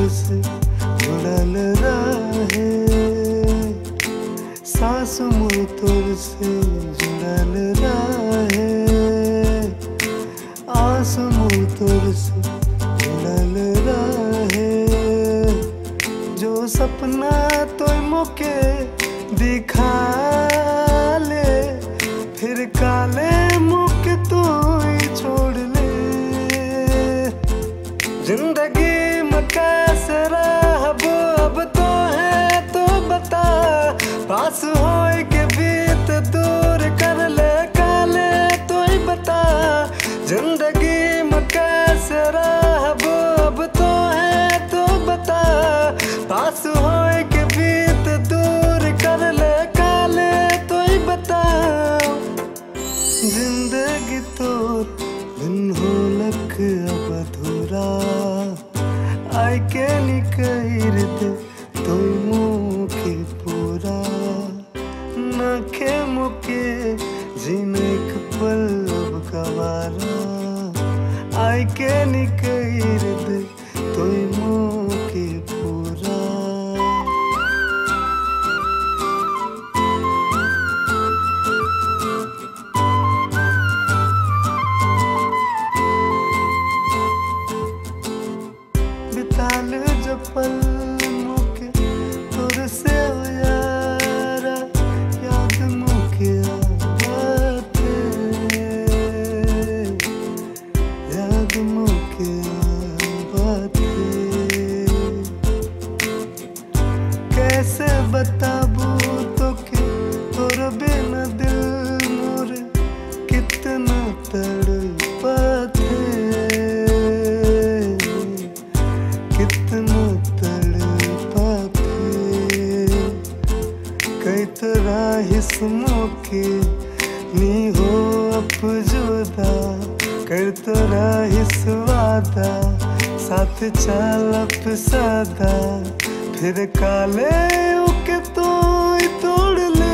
से जुड़ल रहे, सांस मोर तोर से जुड़ल रहे, आस मोर तोर से जुड़ल रहे। जो सपना तो मोके दिखा ले, फिर काले मुख तू ही छोड़ ले। जिंदगी में कैसे रहबो अब तो है तो बता, पास होए के बीत दूर कर ले काले तो ही बता। जिंदगी में कैसे रहबो अब तो है तो बता, पास होए के बीत दूर कर ले काले तो ही बता। जिंदगी तो दिन हो लख अब अधूरा, आई के निकैर दे तो मुखे पूरा। नाखे मुके जीने एक पल अब गवारा, आई के निकैर दे तो मुखे पूरा। बिताल जो पल मुके तोर से हो यारा, याद मुके आते, याद मुके आते। कैसे बताबू तो के तोर बिना दिल मोर कितना तड़पाते, कितना तड़पाते। कई तरह हिस्सों के नी हो अब जुदा, कई तरह हिस्स वादा साथ चल अब सदा। फिर काले उके तो ही तोड़ ले।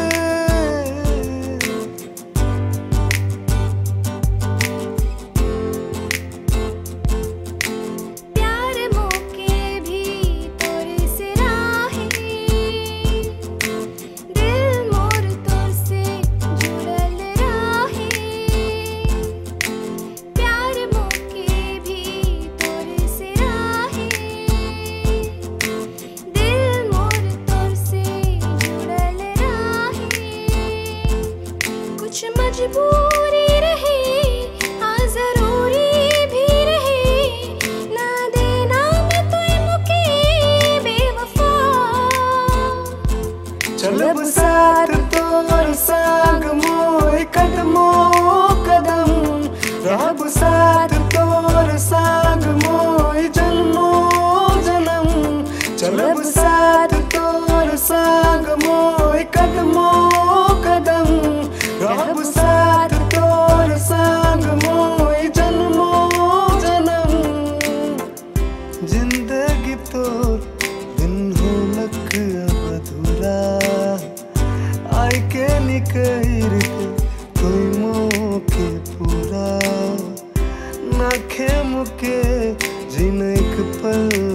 कुछ मजबूरी रहे, हाँ जरूरी भी रहे, ना देना मैं तो मुके बेवफा। चलब साथ तोर संग मोय कदमो कदम, रहब साथ तोर संग मोय जन्मो जन्म। चलब साथ तोर संग मोय कदमो कदम, रहब साथ तोर संग मोय जन्मो जन्म। जिंदगी तोर दिन हो लख अब अधूरा, आई के निकैर दे तोय मोके पूरा। नाखे मुके जीने एक पल